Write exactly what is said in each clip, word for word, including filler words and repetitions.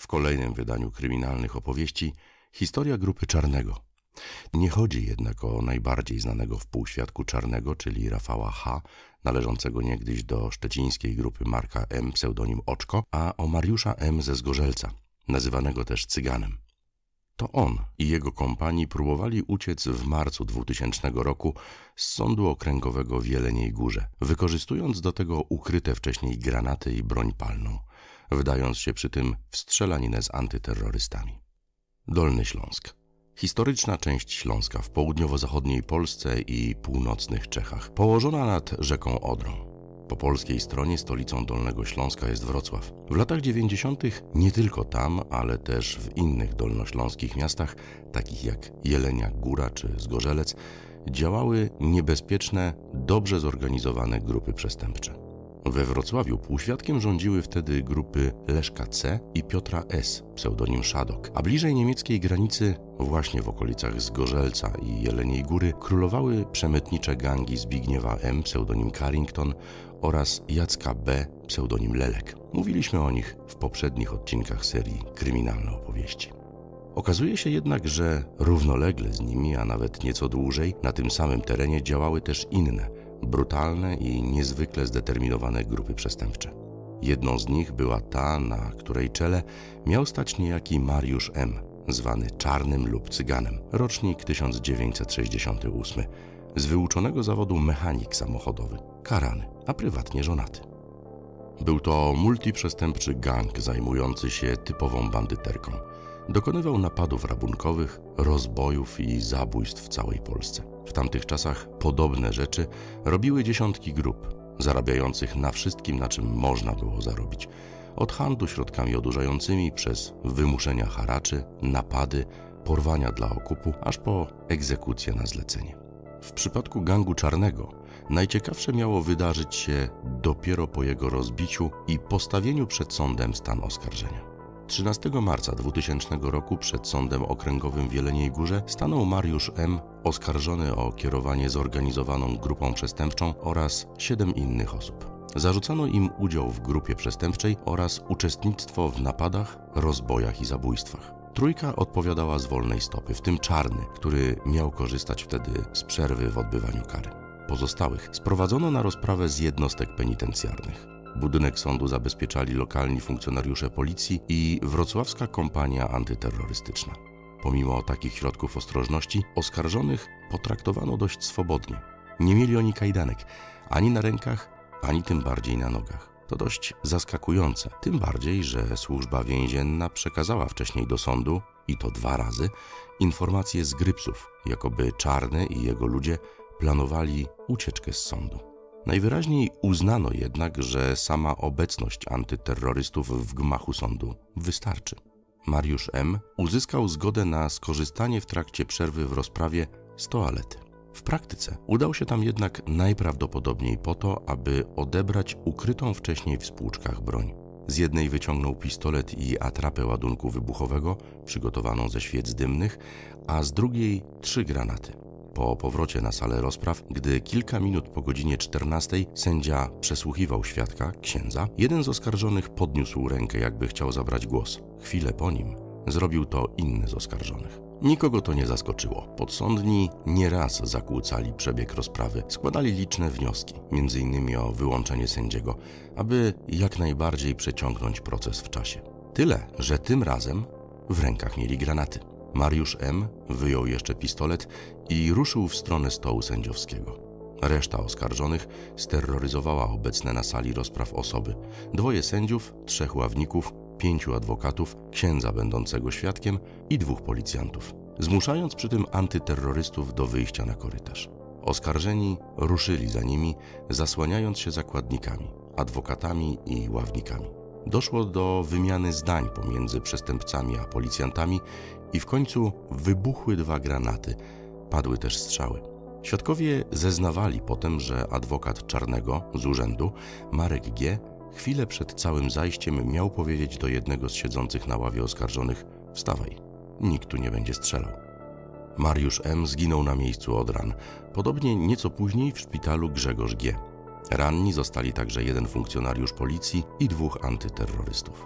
W kolejnym wydaniu kryminalnych opowieści historia grupy Czarnego. Nie chodzi jednak o najbardziej znanego współświadku Czarnego, czyli Rafała H., należącego niegdyś do szczecińskiej grupy Marka M., pseudonim Oczko, a o Mariusza M. ze Zgorzelca, nazywanego też Cyganem. To on i jego kompanii próbowali uciec w marcu dwutysięcznego roku z sądu okręgowego w Jeleniej Górze, wykorzystując do tego ukryte wcześniej granaty i broń palną, wdając się przy tym w strzelaninę z antyterrorystami. Dolny Śląsk. Historyczna część Śląska w południowo-zachodniej Polsce i północnych Czechach, położona nad rzeką Odrą. Po polskiej stronie stolicą Dolnego Śląska jest Wrocław. W latach dziewięćdziesiątych nie tylko tam, ale też w innych dolnośląskich miastach, takich jak Jelenia Góra czy Zgorzelec, działały niebezpieczne, dobrze zorganizowane grupy przestępcze. We Wrocławiu półświadkiem rządziły wtedy grupy Leszka C. i Piotra S., pseudonim Szadok, a bliżej niemieckiej granicy, właśnie w okolicach Zgorzelca i Jeleniej Góry, królowały przemytnicze gangi Zbigniewa M., pseudonim Carrington, oraz Jacka B., pseudonim Lelek. Mówiliśmy o nich w poprzednich odcinkach serii Kryminalne opowieści. Okazuje się jednak, że równolegle z nimi, a nawet nieco dłużej, na tym samym terenie działały też inne, brutalne i niezwykle zdeterminowane grupy przestępcze. Jedną z nich była ta, na której czele miał stać niejaki Mariusz M., zwany Czarnym lub Cyganem, rocznik tysiąc dziewięćset sześćdziesiąty ósmy, z wyuczonego zawodu mechanik samochodowy, karany, a prywatnie żonaty. Był to multiprzestępczy gang zajmujący się typową bandyterką. Dokonywał napadów rabunkowych, rozbojów i zabójstw w całej Polsce. W tamtych czasach podobne rzeczy robiły dziesiątki grup, zarabiających na wszystkim, na czym można było zarobić. Od handlu środkami odurzającymi, przez wymuszenia haraczy, napady, porwania dla okupu, aż po egzekucję na zlecenie. W przypadku gangu Czarnego najciekawsze miało wydarzyć się dopiero po jego rozbiciu i postawieniu przed sądem stan oskarżenia. trzynastego marca dwutysięcznego roku przed Sądem Okręgowym w Jeleniej Górze stanął Mariusz M., oskarżony o kierowanie zorganizowaną grupą przestępczą oraz siedem innych osób. Zarzucano im udział w grupie przestępczej oraz uczestnictwo w napadach, rozbojach i zabójstwach. Trójka odpowiadała z wolnej stopy, w tym Czarny, który miał korzystać wtedy z przerwy w odbywaniu kary. Pozostałych sprowadzono na rozprawę z jednostek penitencjarnych. Budynek sądu zabezpieczali lokalni funkcjonariusze policji i wrocławska kompania antyterrorystyczna. Pomimo takich środków ostrożności, oskarżonych potraktowano dość swobodnie. Nie mieli oni kajdanek ani na rękach, ani tym bardziej na nogach. To dość zaskakujące, tym bardziej, że służba więzienna przekazała wcześniej do sądu, i to dwa razy, informacje z Grypsów, jakoby Czarny i jego ludzie planowali ucieczkę z sądu. Najwyraźniej uznano jednak, że sama obecność antyterrorystów w gmachu sądu wystarczy. Mariusz M. uzyskał zgodę na skorzystanie w trakcie przerwy w rozprawie z toalety. W praktyce udał się tam jednak najprawdopodobniej po to, aby odebrać ukrytą wcześniej w spłuczkach broń. Z jednej wyciągnął pistolet i atrapę ładunku wybuchowego, przygotowaną ze świec dymnych, a z drugiej trzy granaty. Po powrocie na salę rozpraw, gdy kilka minut po godzinie czternastej sędzia przesłuchiwał świadka, księdza, jeden z oskarżonych podniósł rękę, jakby chciał zabrać głos. Chwilę po nim zrobił to inny z oskarżonych. Nikogo to nie zaskoczyło. Podsądni nieraz zakłócali przebieg rozprawy, składali liczne wnioski, między innymi o wyłączenie sędziego, aby jak najbardziej przeciągnąć proces w czasie. Tyle, że tym razem w rękach mieli granaty. Mariusz M. wyjął jeszcze pistolet i ruszył w stronę stołu sędziowskiego. Reszta oskarżonych steroryzowała obecne na sali rozpraw osoby. Dwoje sędziów, trzech ławników, pięciu adwokatów, księdza będącego świadkiem i dwóch policjantów, zmuszając przy tym antyterrorystów do wyjścia na korytarz. Oskarżeni ruszyli za nimi, zasłaniając się zakładnikami, adwokatami i ławnikami. Doszło do wymiany zdań pomiędzy przestępcami a policjantami i w końcu wybuchły dwa granaty. Padły też strzały. Świadkowie zeznawali potem, że adwokat Czarnego z urzędu, Marek G., chwilę przed całym zajściem miał powiedzieć do jednego z siedzących na ławie oskarżonych: wstawaj, nikt tu nie będzie strzelał. Mariusz M. zginął na miejscu od ran. Podobnie nieco później w szpitalu Grzegorz G. Ranni zostali także jeden funkcjonariusz policji i dwóch antyterrorystów.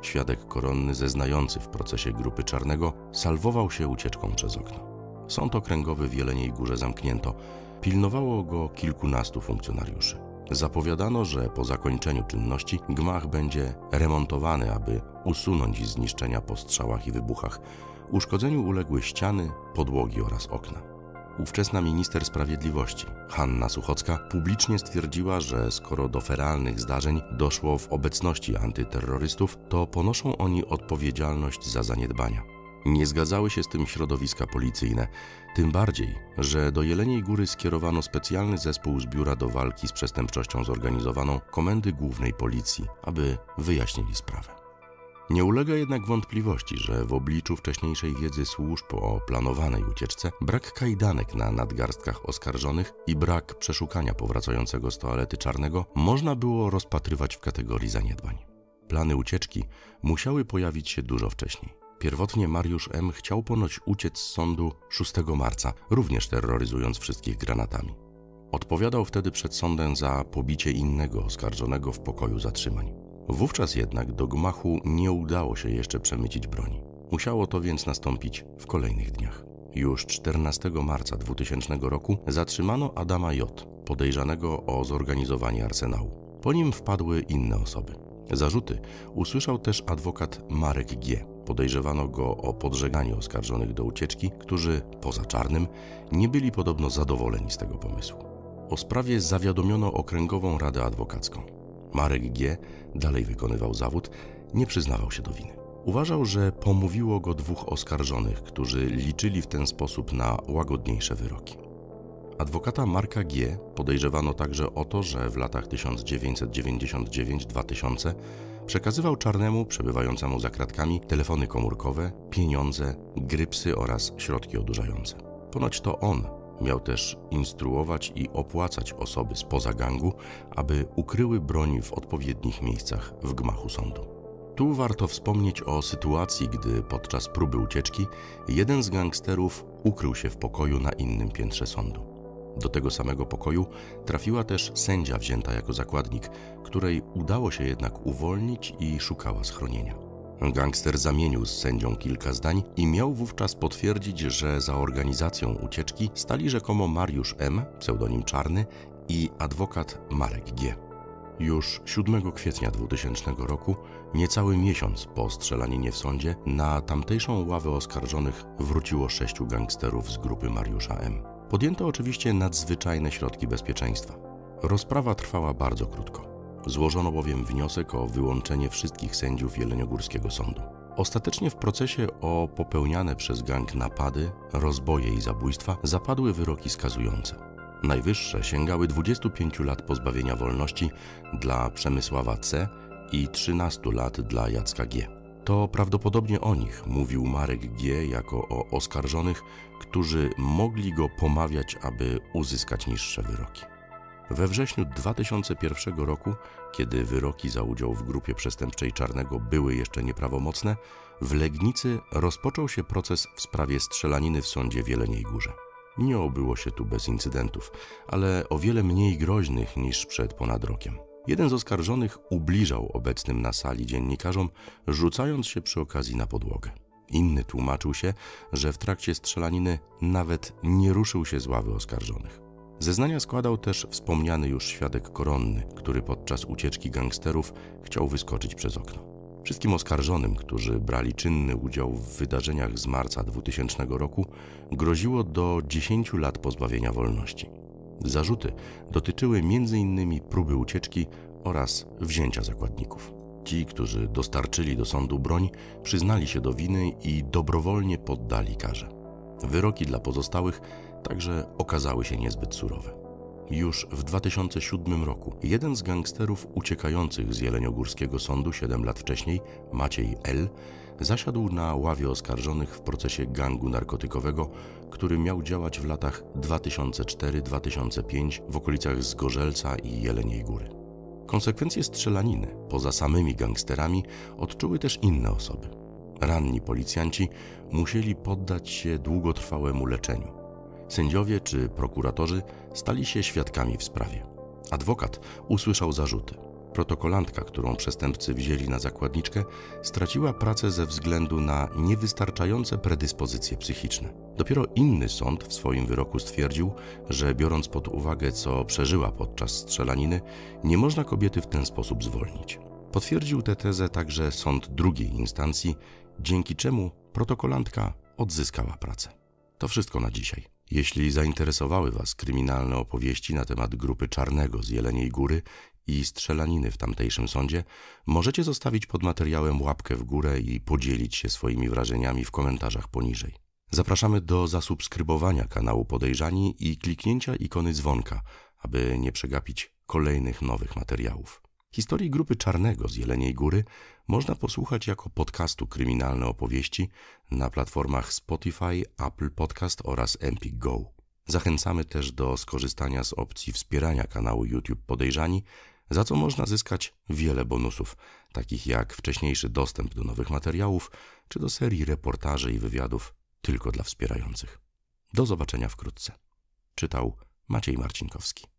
świadek koronny zeznający w procesie grupy Czarnego, salwował się ucieczką przez okno. Sąd okręgowy w Jeleniej Górze zamknięto. Pilnowało go kilkunastu funkcjonariuszy. Zapowiadano, że po zakończeniu czynności gmach będzie remontowany, aby usunąć zniszczenia po strzałach i wybuchach. Uszkodzeniu uległy ściany, podłogi oraz okna. Ówczesna minister sprawiedliwości, Hanna Suchocka, publicznie stwierdziła, że skoro do feralnych zdarzeń doszło w obecności antyterrorystów, to ponoszą oni odpowiedzialność za zaniedbania. Nie zgadzały się z tym środowiska policyjne, tym bardziej, że do Jeleniej Góry skierowano specjalny zespół z Biura do Walki z Przestępczością Zorganizowaną Komendy Głównej Policji, aby wyjaśnili sprawę. Nie ulega jednak wątpliwości, że w obliczu wcześniejszej wiedzy służb o planowanej ucieczce, brak kajdanek na nadgarstkach oskarżonych i brak przeszukania powracającego z toalety Czarnego można było rozpatrywać w kategorii zaniedbań. Plany ucieczki musiały pojawić się dużo wcześniej. Pierwotnie Mariusz M. chciał ponoć uciec z sądu szóstego marca, również terroryzując wszystkich granatami. Odpowiadał wtedy przed sądem za pobicie innego oskarżonego w pokoju zatrzymań. Wówczas jednak do gmachu nie udało się jeszcze przemycić broni. Musiało to więc nastąpić w kolejnych dniach. Już czternastego marca dwutysięcznego roku zatrzymano Adama J., podejrzanego o zorganizowanie arsenału. Po nim wpadły inne osoby. Zarzuty usłyszał też adwokat Marek G. Podejrzewano go o podżeganie oskarżonych do ucieczki, którzy, poza Czarnym, nie byli podobno zadowoleni z tego pomysłu. O sprawie zawiadomiono Okręgową Radę Adwokacką. Marek G. dalej wykonywał zawód, nie przyznawał się do winy. Uważał, że pomówiło go dwóch oskarżonych, którzy liczyli w ten sposób na łagodniejsze wyroki. Adwokata Marka G. podejrzewano także o to, że w latach tysiąc dziewięćset dziewięćdziesiąt dziewięć do dwutysięcznego przekazywał Czarnemu, przebywającemu za kratkami, telefony komórkowe, pieniądze, grypsy oraz środki odurzające. Ponoć to on miał też instruować i opłacać osoby spoza gangu, aby ukryły broń w odpowiednich miejscach w gmachu sądu. Tu warto wspomnieć o sytuacji, gdy podczas próby ucieczki jeden z gangsterów ukrył się w pokoju na innym piętrze sądu. Do tego samego pokoju trafiła też sędzia wzięta jako zakładnik, której udało się jednak uwolnić i szukała schronienia. Gangster zamienił z sędzią kilka zdań i miał wówczas potwierdzić, że za organizacją ucieczki stali rzekomo Mariusz M., pseudonim Czarny, i adwokat Marek G. Już siódmego kwietnia dwutysięcznego roku, niecały miesiąc po strzelaninie w sądzie, na tamtejszą ławę oskarżonych wróciło sześciu gangsterów z grupy Mariusza M. Podjęto oczywiście nadzwyczajne środki bezpieczeństwa. Rozprawa trwała bardzo krótko. Złożono bowiem wniosek o wyłączenie wszystkich sędziów jeleniogórskiego sądu. Ostatecznie w procesie o popełniane przez gang napady, rozboje i zabójstwa zapadły wyroki skazujące. Najwyższe sięgały dwudziestu pięciu lat pozbawienia wolności dla Przemysława C. i trzynastu lat dla Jacka G. To prawdopodobnie o nich mówił Marek G. jako o oskarżonych, którzy mogli go pomawiać, aby uzyskać niższe wyroki. We wrześniu dwa tysiące pierwszego roku, kiedy wyroki za udział w grupie przestępczej Czarnego były jeszcze nieprawomocne, w Legnicy rozpoczął się proces w sprawie strzelaniny w sądzie w Jeleniej Górze. Nie obyło się tu bez incydentów, ale o wiele mniej groźnych niż przed ponad rokiem. Jeden z oskarżonych ubliżał obecnym na sali dziennikarzom, rzucając się przy okazji na podłogę. Inny tłumaczył się, że w trakcie strzelaniny nawet nie ruszył się z ławy oskarżonych. Zeznania składał też wspomniany już świadek koronny, który podczas ucieczki gangsterów chciał wyskoczyć przez okno. Wszystkim oskarżonym, którzy brali czynny udział w wydarzeniach z marca dwutysięcznego roku, groziło do dziesięciu lat pozbawienia wolności. Zarzuty dotyczyły między innymi próby ucieczki oraz wzięcia zakładników. Ci, którzy dostarczyli do sądu broń, przyznali się do winy i dobrowolnie poddali karze. Wyroki dla pozostałych także okazały się niezbyt surowe. Już w dwa tysiące siódmym roku jeden z gangsterów uciekających z jeleniogórskiego sądu siedem lat wcześniej, Maciej L., zasiadł na ławie oskarżonych w procesie gangu narkotykowego, który miał działać w latach dwa tysiące czwarty do dwa tysiące piątego w okolicach Zgorzelca i Jeleniej Góry. Konsekwencje strzelaniny, poza samymi gangsterami, odczuły też inne osoby. Ranni policjanci musieli poddać się długotrwałemu leczeniu. Sędziowie czy prokuratorzy stali się świadkami w sprawie. Adwokat usłyszał zarzuty. Protokolantka, którą przestępcy wzięli na zakładniczkę, straciła pracę ze względu na niewystarczające predyspozycje psychiczne. Dopiero inny sąd w swoim wyroku stwierdził, że biorąc pod uwagę, co przeżyła podczas strzelaniny, nie można kobiety w ten sposób zwolnić. Potwierdził tę tezę także sąd drugiej instancji, dzięki czemu protokolantka odzyskała pracę. To wszystko na dzisiaj. Jeśli zainteresowały Was kryminalne opowieści na temat grupy Czarnego z Jeleniej Góry i strzelaniny w tamtejszym sądzie, możecie zostawić pod materiałem łapkę w górę i podzielić się swoimi wrażeniami w komentarzach poniżej. Zapraszamy do zasubskrybowania kanału Podejrzani i kliknięcia ikony dzwonka, aby nie przegapić kolejnych nowych materiałów. Historii grupy Czarnego z Jeleniej Góry można posłuchać jako podcastu Kryminalne Opowieści na platformach Spotify, Apple Podcast oraz Empik Go. Zachęcamy też do skorzystania z opcji wspierania kanału YouTube Podejrzani, za co można zyskać wiele bonusów, takich jak wcześniejszy dostęp do nowych materiałów, czy do serii reportaży i wywiadów tylko dla wspierających. Do zobaczenia wkrótce. Czytał Maciej Marcinkowski.